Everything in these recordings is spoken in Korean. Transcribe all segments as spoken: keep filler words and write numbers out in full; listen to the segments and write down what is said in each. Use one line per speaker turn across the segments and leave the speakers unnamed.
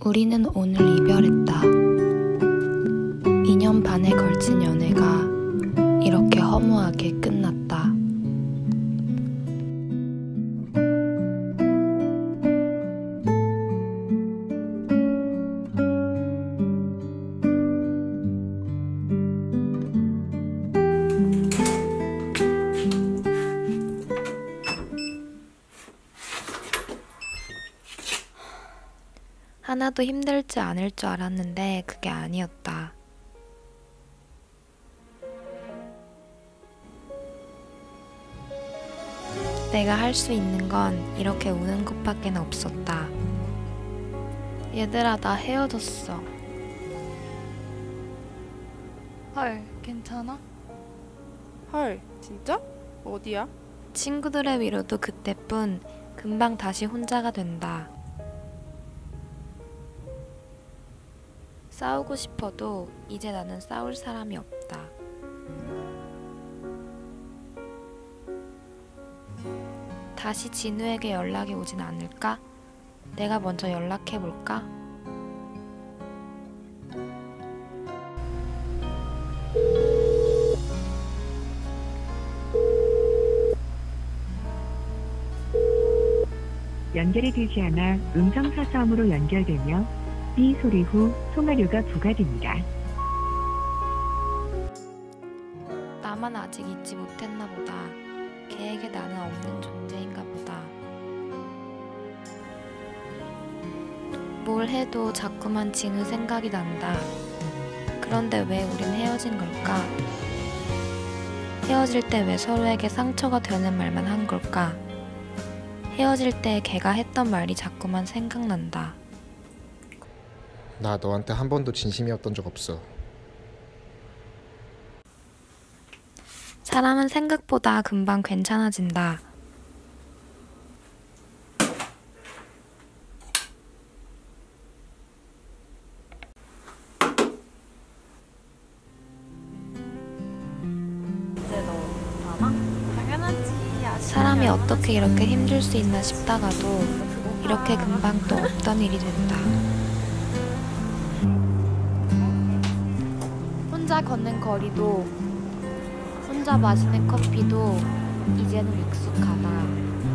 우리는 오늘 이별했다. 이 년 반에 걸친 연애가 이렇게 허무하게 끝났다. 하나도 힘들지 않을 줄 알았는데 그게 아니었다. 내가 할 수 있는 건 이렇게 우는 것밖에 없었다. 얘들아, 나 헤어졌어.
헐, 괜찮아? 헐, 진짜? 어디야?
친구들의 위로도 그때뿐. 금방 다시 혼자가 된다. 싸우고 싶어도 이제 나는 싸울 사람이 없다. 다시 진우에게 연락이 오진 않을까? 내가 먼저 연락해볼까?
연결이 되지 않아 음성사서음으로 연결되며 삐 소리 후 통화료가 부과됩니다.
나만 아직 잊지 못했나 보다. 걔에게 나는 없는 존재인가 보다. 뭘 해도 자꾸만 진우 생각이 난다. 그런데 왜 우린 헤어진 걸까? 헤어질 때 왜 서로에게 상처가 되는 말만 한 걸까? 헤어질 때 걔가 했던 말이 자꾸만 생각난다.
나 너한테 한 번도 진심이었던 적 없어.
사람은 생각보다 금방 괜찮아진다. 사람이 어떻게 이렇게 힘들 수 있나 싶다가도 이렇게 금방 또 없던 일이 된다. 혼자 걷는 거리도, 혼자 마시는 커피도 이제는 익숙하다.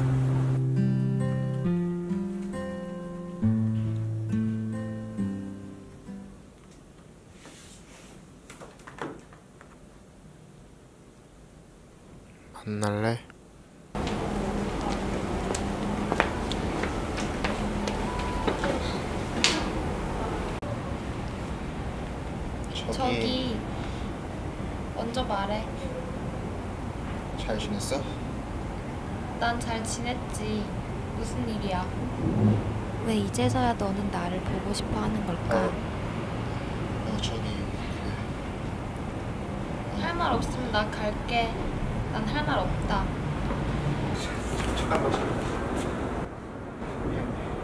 만날래? 저기,
저기 먼저 말해.
잘 지냈어?
난 잘 지냈지. 무슨 일이야? 왜 이제서야 너는 나를 보고 싶어 하는 걸까?
어, 어 저기 그...
할 말 없으면 나 갈게. 난 할 말 없다.
잠깐만. 미안해.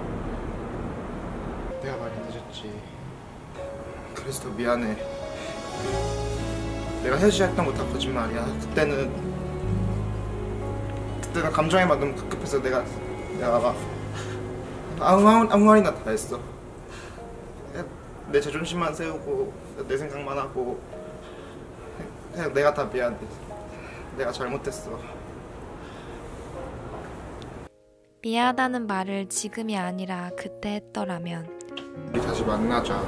내가 많이 늦었지. 그래서 더 미안해. 내가 헤어지자 했던 거 다 거짓말이야. 그때는 그때는 감정에 막 너무 급급해서 내가 내가 막 아무 아무 말이나 다 했어. 내 자존심만 세우고 내 생각만 하고 그냥 내가 다 미안해. 내가 잘못했어.
미안하다는 말을 지금이 아니라 그때 했더라면.
우리 다시 만나자.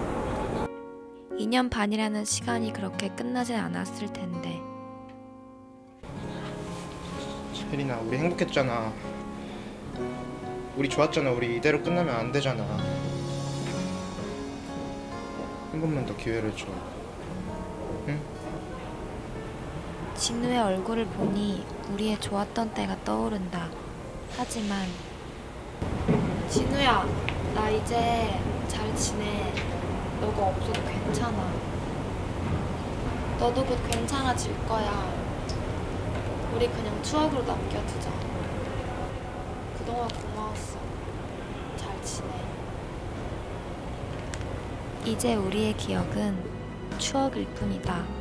이 년 반이라는 시간이 그렇게 끝나진 않았을 텐데.
혜린아, 우리 행복했잖아. 우리 좋았잖아. 우리 이대로 끝나면 안 되잖아. 한 번만 더 기회를 줘. 응?
진우의 얼굴을 보니 우리의 좋았던 때가 떠오른다. 하지만 진우야, 나 이제 잘 지내. 너가 없어도 괜찮아. 너도 곧 괜찮아질 거야. 우리 그냥 추억으로 남겨두자. 그동안 고마웠어. 잘 지내. 이제 우리의 기억은 추억일 뿐이다.